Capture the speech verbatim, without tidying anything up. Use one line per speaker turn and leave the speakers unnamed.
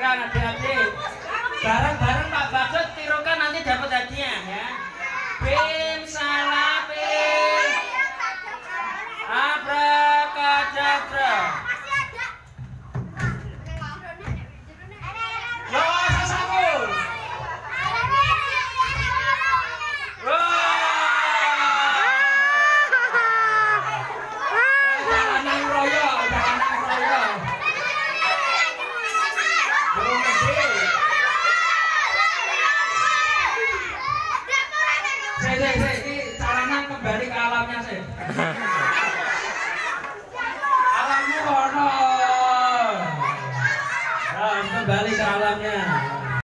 Silakan adik-adik. Bareng-bareng Pak Badut tirukan nanti dapat hadiah ya. Bim salah bim. Abrakadabra. Yo sesama. Kembali ke alamnya sih. Alammu kono. Nah, kembali ke alamnya.